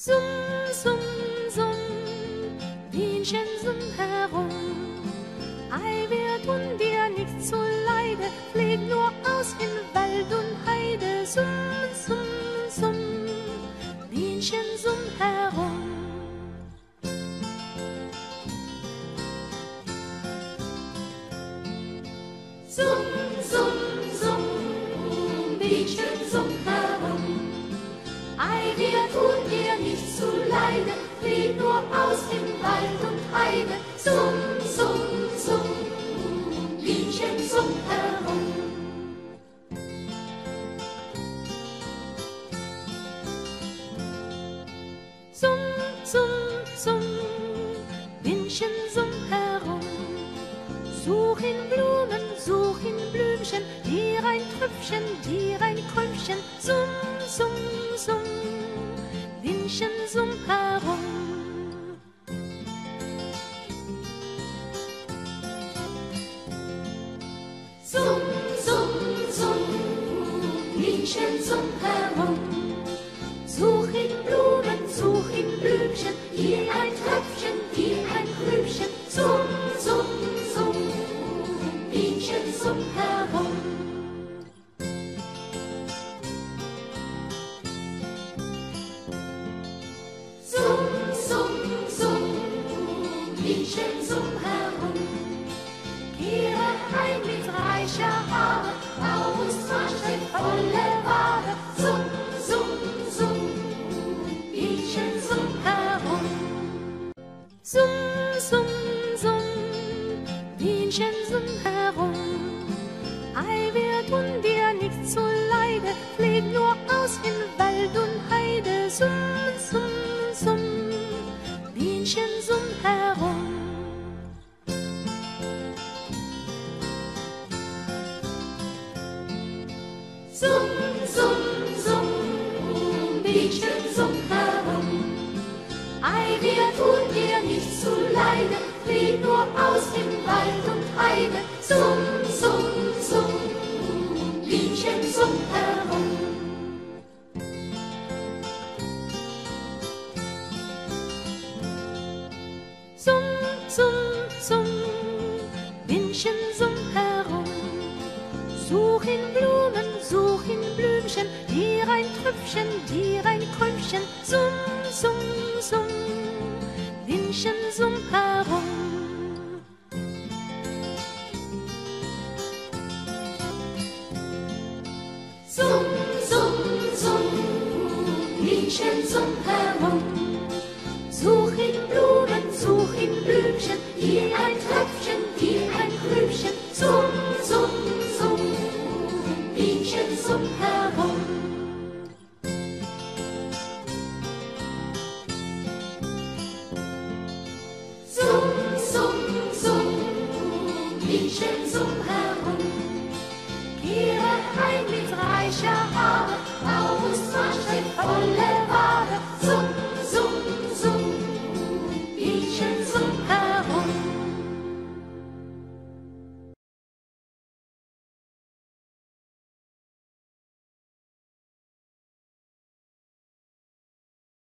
Summ, summ, summ, Bienchen, summ herum. Ei, wir tun dir nicht zuleide, flieg nur aus in Wald und Heide. Summ, summ, summ, Bienchen, summ herum. Summ, summ, summ, Bienchen, summ herum. Ei, wir tun dir nicht zuleide, flieg nur aus in Wald und Heide. Summ, summ, summ, Bienchen, summ herum. Summ, summ, summ, Bienchen, summ herum. Such in Blumen, such in Blümchen, dir ein Tröpfchen, dir ein Kröpfchen. Summ, summ, summ, Bienchen, summ herum. Summ, summ, summ, Bienchen, summ herum. Such in Blumen, such in Blümchen, hier ein Tröpfchen, hier ein Krübchen. Summ, summ, summ, Bienchen, summ herum. Summ, summ, summ, Bienchen, summ herum. Kehre heim mit reicher Haare, Augustmarschall volle Ware. Summ, summ, summ, Bienchen, summ herum. Summ, summ, summ, Bienchen, summ herum. Ei, wir tun dir nicht zuleide, flieg nur aus in Wald und Heide. Summ, summ, summ, Bienchen, summ herum. Summ, summ, summ, Bienchen, summ herum. Ei, wir tun dir nicht zuleide, flieg nur aus in Wald und Heide. Summ, summ, summ, Bienchen, summ herum. Summ, summ, summ, Bienchen, summ herum. Such in Blumen, such in Blümchen, dir ein Tröpfchen, dir ein Kröpfchen. Summ, summ, summ, Bienchen, summ herum.